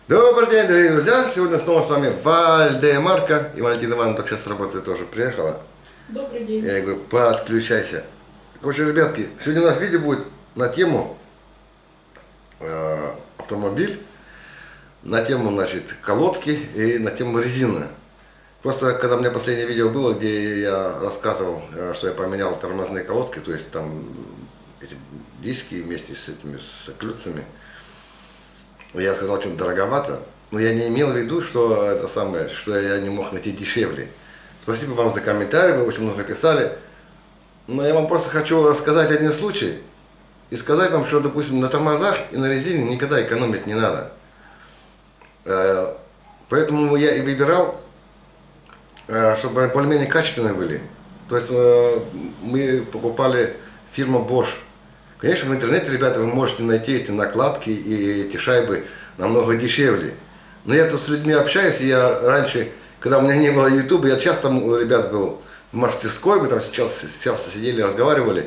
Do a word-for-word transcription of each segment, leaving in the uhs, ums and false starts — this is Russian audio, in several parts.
Добрый день, дорогие друзья! Сегодня снова с вами Вальдемарка. И Валентина Ивановна только сейчас с работы тоже приехала. Добрый день. Я ей говорю, подключайся. Короче, ребятки, сегодня у нас видео будет на тему э, автомобиль, на тему, значит, колодки и на тему резины. Просто, когда у меня последнее видео было, где я рассказывал, что я поменял тормозные колодки, то есть там эти диски вместе с этими с клюцами, я сказал, что дороговато, но я не имел в виду, что это самое, что я не мог найти дешевле. Спасибо вам за комментарии, вы очень много писали. Но я вам просто хочу рассказать один случай и сказать вам, что, допустим, на тормозах и на резине никогда экономить не надо. Поэтому я и выбирал, чтобы более-менее качественные были. То есть мы покупали фирму Bosch. Конечно, в интернете, ребята, вы можете найти эти накладки и эти шайбы намного дешевле. Но я тут с людьми общаюсь, и я раньше, когда у меня не было ютуба, я часто у ребят был в мастерской, мы там сейчас, сейчас сидели, разговаривали.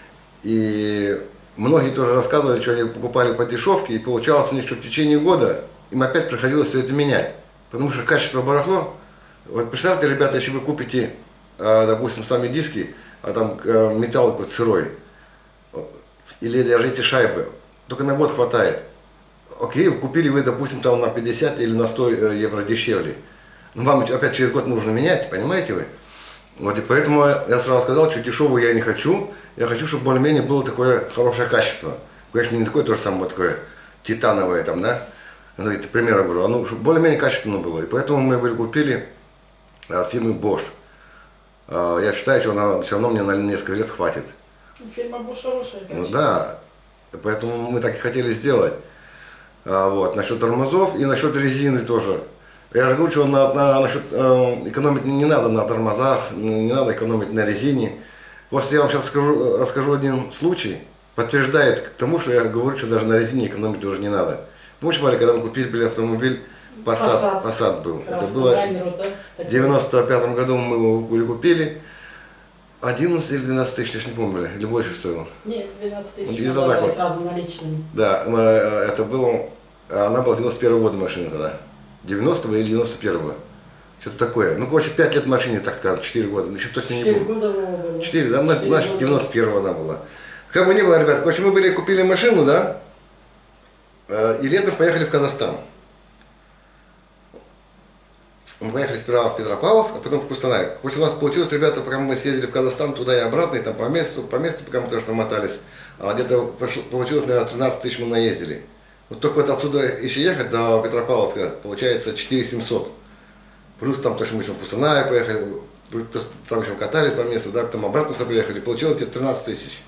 И многие тоже рассказывали, что они покупали по дешевке, и получалось у них, что в течение года им опять приходилось все это менять. Потому что качество барахло. Вот представьте, ребята, если вы купите, допустим, сами диски, а там металл какой-то сырой, или даже эти шайбы, только на год хватает. Окей, купили вы, допустим, там на пятьдесят или на сто евро дешевле. Но вам опять через год нужно менять, понимаете вы? Вот и поэтому я сразу сказал, что дешевую я не хочу. Я хочу, чтобы более-менее было такое хорошее качество. Конечно, не такое то же самое, такое титановое там, да? Ну, это пример говорю, оно чтобы более-менее качественно было. И поэтому мы были купили от фирмы Bosch. Я считаю, что она все равно мне на несколько лет хватит. Фирма Bosch хорошая, конечно. Ну да, поэтому мы так и хотели сделать. А, вот, насчет тормозов и насчет резины тоже. Я же говорю, что на, на, насчет э, экономить не надо на тормозах, не надо экономить на резине. Просто я вам сейчас скажу, расскажу один случай, подтверждает к тому, что я говорю, что даже на резине экономить уже не надо. Помните, Валя, когда мы купили были автомобиль, Passat, Passat был. Красный, это было камеру, да? в девяносто пятом году мы его купили. одиннадцать или двенадцать тысяч, я ж не помню, или больше стоило. Нет, двенадцать тысяч, где-то так вот. сразу наличными. Да, это было, она была девяносто первого года машина тогда. девяностого или девяносто первого. Что-то такое. Ну, короче, пять лет машине, так скажем, четыре года. Ну, точно не четыре помню. года было. четыре, да? Значит, девяносто первого она была. Как бы ни было, ребят, короче, мы были, купили машину, да, и летом поехали в Казахстан. Мы поехали сперва в Петропавловск, а потом в Кустанай. Короче, у нас получилось, ребята, пока мы съездили в Казахстан туда и обратно, и там по месту, по месту, пока мы тоже там мотались, а где-то получилось, наверное, тринадцать тысяч мы наездили. Вот только вот отсюда еще ехать до Петропавловска, получается четыре тысячи семьсот. Плюс там тоже мы еще в Кустанай поехали, просто там еще катались по месту, да, потом обратно приехали, получилось где-то тринадцать тысяч.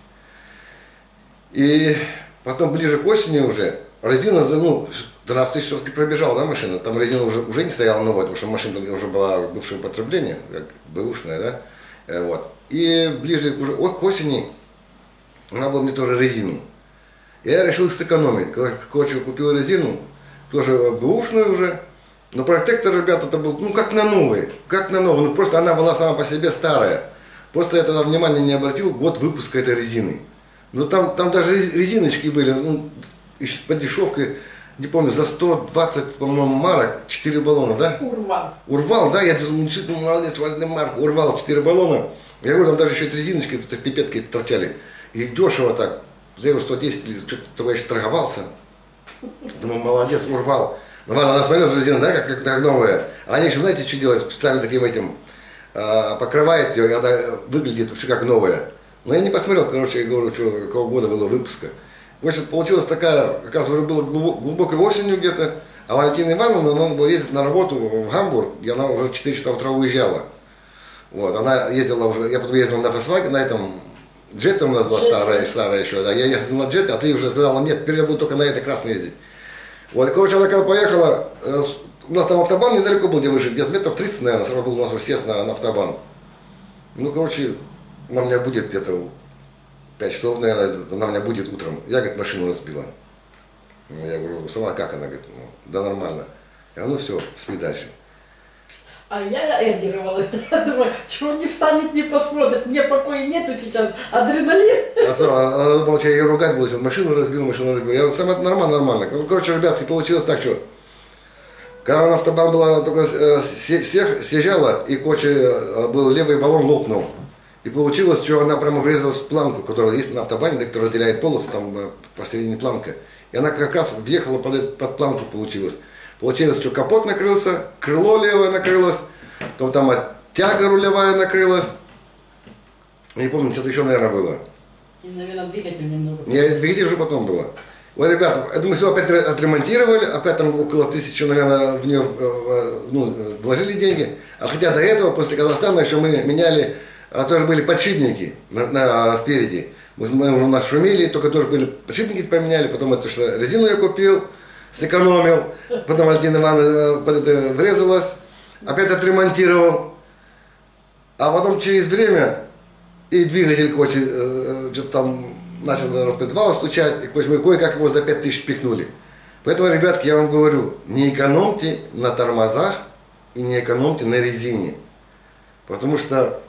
И потом ближе к осени уже, резина, ну, тринадцать тысяч все-таки пробежала, да, машина, там резина уже, уже не стояла новая, потому что машина уже была бывшее употребление, как бэушная, да, вот. И ближе уже к осени она была мне тоже резину. Я решил сэкономить, короче, купил резину, тоже бэушную уже, но протектор, ребята, это был, ну, как на новый, как на новый, ну, просто она была сама по себе старая. Просто я тогда внимания не обратил, год выпуска этой резины. Ну, там, там даже резиночки были, ну, по дешевке, не помню, за сто двадцать, по-моему, марок, четыре баллона, да? Урвал. Урвал, да, я действительно молодец, Вальдемарка, урвал четыре баллона. Я говорю, там даже еще эти резиночки, это пипетки торчали. И дешево так. Я говорю, сто десять или что-то я еще торговался. Думаю, молодец, урвал. Ну ладно, она смотрела резину, да, как, как новая. А они еще, знаете, что делают? Специально таким этим а, покрывает ее, и она выглядит вообще как новая. Но я не посмотрел, короче, я говорю, что, какого года было выпуска. В общем, получилась такая, оказывается, уже было глубокой осенью где-то, а Валентина Ивановна, она была ездить на работу в Гамбург, и она уже в четыре часа утра уезжала. Вот, она ездила уже, я потом ездил на Volkswagen, на этом джете у нас была старая, старая еще, да, я ездил на джете, а ты уже сказала, нет, теперь я буду только на этой красной ездить. Вот, короче, она когда поехала, у нас там автобан недалеко был, где мы жили, где-то метров тридцать, наверное, сразу был у нас съезд на, на автобан. Ну, короче, она у меня будет где-то пять часов, наверное, она у меня будет утром. Я, говорит, машину разбила. Я говорю, сама как? Она говорит, ну, да нормально. Я говорю, ну все, спи дальше. А я эргировалась, я думаю, чего не встанет, не посмотрит, мне покоя нету сейчас, адреналин. А надо было, я ее ругать буду, машину разбил, машину разбил. Я говорю, сама нормально, нормально. Короче, ребятки, получилось так, что Когда на автобан была только э, съезжала, и короче, был левый баллон лопнул. И получилось, что она прямо врезалась в планку, которая есть на автобане, которая разделяет полосу, там посередине планка. И она как раз въехала под, под планку, получилось. Получилось, что капот накрылся, крыло левое накрылось, потом там тяга рулевая накрылась. Не помню, что-то еще, наверное, было. И, наверное, двигатель немного. Не, двигатель уже потом было. Вот, ребята, это мы все опять отремонтировали, опять там около тысячи, наверное, в нее ну, вложили деньги. А хотя до этого, после Казахстана, еще мы меняли, тоже были подшипники на, на, спереди. Мы, мы у нас шумели, только тоже были подшипники поменяли, потом это что, резину я купил, сэкономил, потом Валентина Ивановна под это врезалась, опять отремонтировал. А потом через время и двигатель, короче, что-то там начал распредвал стучать, и короче, мы кое-как его за пять тысяч спихнули. Поэтому, ребятки, я вам говорю, не экономьте на тормозах и не экономьте на резине. Потому что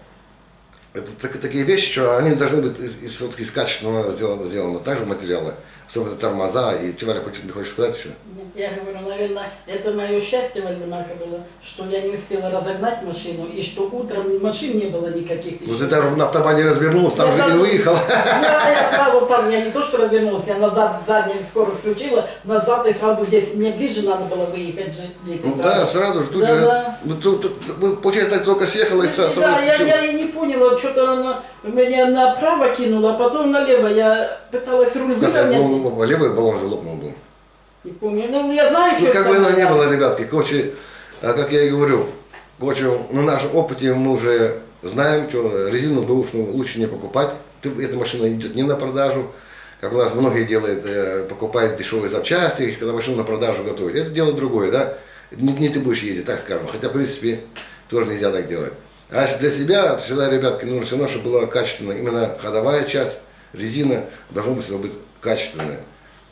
это так, такие вещи, что они должны быть из, из, из качественного сделано, сделано также материала. Особенно тормоза. И что, Валя, хочешь, хочешь сказать еще? Нет, я говорю, наверное, это мое счастье, Вальдемарка, было, что я не успела разогнать машину, и что утром машин не было никаких. Ну ты даже на автобане развернулся, там я же и выехал. Да, я сразу, парень, я не то что развернулся, я назад заднюю скорость включила, назад и сразу здесь, мне ближе надо было выехать же. Здесь, Ну сразу. да, сразу же, тут да, же, да. ну, тут, тут, получается, так только съехала и сразу. Да, я, я и не поняла, что-то она меня направо кинула, а потом налево, я пыталась руль выровнять. Ну, левый баллон же лопнул был. Не помню, ну я знаю, Ну, что как бы оно не было, ребятки, короче, как я и говорю, короче, на нашем опыте мы уже знаем, что резину бэушную лучше не покупать. Эта машина идет не на продажу, как у нас многие делают, покупают дешевые запчасти, когда машину на продажу готовят. Это дело другое, да, не, не ты будешь ездить, так скажем, хотя, в принципе, тоже нельзя так делать. А для себя, всегда, ребятки, нужно все равно, чтобы была качественная, именно ходовая часть, резина должна быть, всегда быть качественная.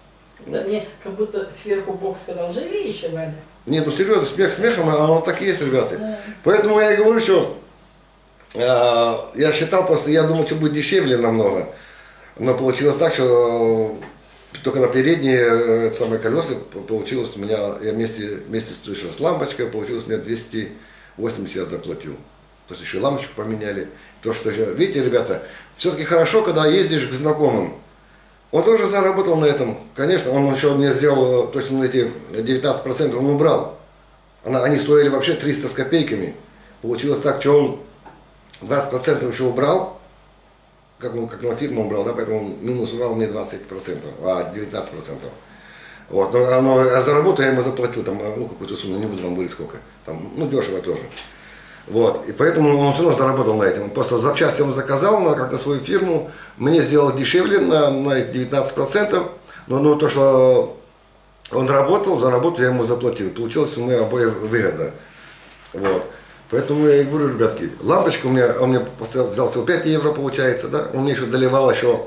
Да мне как будто сверху Бог сказал, живи еще, Валя. Нет, ну серьезно, смех смехом, а он так и есть, ребята. Да. Поэтому я и говорю, что э, я считал просто, я думал, что будет дешевле намного. Но получилось так, что только на передние самые колеса получилось у меня, я вместе, вместе с, с лампочкой, получилось у меня двести восемьдесят я заплатил. То есть еще лампочку поменяли. То, что, видите, ребята, все-таки хорошо, когда ездишь к знакомым. Он тоже заработал на этом. Конечно, он еще мне сделал, то есть он эти девятнадцать процентов он убрал. Она, они стоили вообще триста с копейками. Получилось так, что он двадцать процентов еще убрал, как, он, как на фирму убрал, да, поэтому он минус убрал мне двадцать процентов, а девятнадцать процентов. Вот, но, но а за работу я ему заплатил там, ну, какую-то сумму, не буду вам говорить сколько. Там, ну, дешево тоже. Вот, и поэтому он все равно заработал на этом. Просто запчасти он заказал на, как на свою фирму, мне сделал дешевле на, на эти девятнадцать процентов, но, но то, что он работал, за работу я ему заплатил. Получилось у меня обоих выгода. Вот. Поэтому я и говорю, ребятки, лампочка у меня, он мне взял всего пять евро, получается, да, он мне еще доливал еще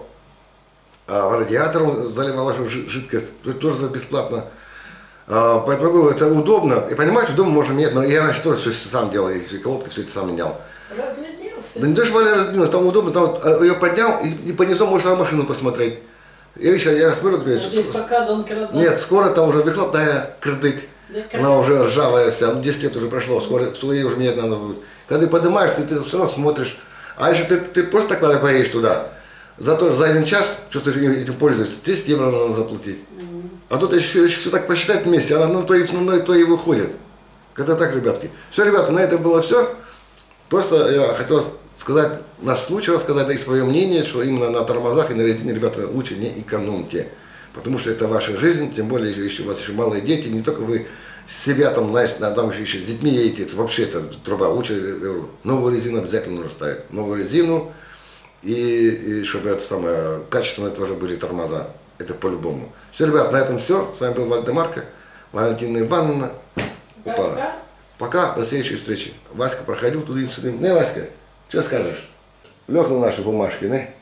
а, в радиатор, заливал еще жидкость, тоже бесплатно. Поэтому я говорю, это удобно. И понимаете, дома можно менять. Я раньше тоже все сам делал, и колодки все это сам менял. Разгляделся. Да не то, что Валя разгляделся, там удобно, там ее поднял и, и понесло, можешь сам машину посмотреть. Я, видишь, я смотрю, например, ск... нет, скоро там уже выхлопная кирдык, она уже ржавая вся, ну десять лет уже прошло, скоро, скоро ей уже менять надо будет. Когда ты поднимаешь, ты, ты все равно смотришь, а если ты, ты просто так надо поедешь туда, зато за один час, что ты этим пользуешься, десять евро надо заплатить. А тут еще, еще все так посчитать вместе, она ну, то, и, ну, то и выходит. Как-то так, ребятки. Все, ребята, на этом было все. Просто я хотел сказать, наш случай рассказать, да и свое мнение, что именно на тормозах и на резине, ребята, лучше не экономьте. Потому что это ваша жизнь, тем более, еще, у вас еще малые дети, не только вы себя там, знаете, там еще, еще с детьми едете, это вообще это труба. Лучше, я говорю, новую резину обязательно нужно ставить. Новую резину, и, и чтобы это самое, качественные тоже были тормоза. Это по-любому. Все, ребят, на этом все. С вами был Вальдемарка, Валентина Ивановна. Пока. Пока, до следующей встречи. Васька проходил туда-сюда. Не, Васька, что скажешь? Лег на наши бумажки, не?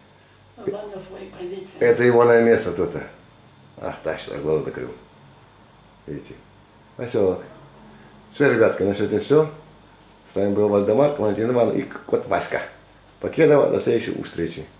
Это его на место тут. Ах, так что, глаза закрыл. Видите? Оселок. Все, ребятки, на сегодня все. С вами был Вальдемарка, Валентина Ивановна и кот Васька. Покедова, до следующей встречи.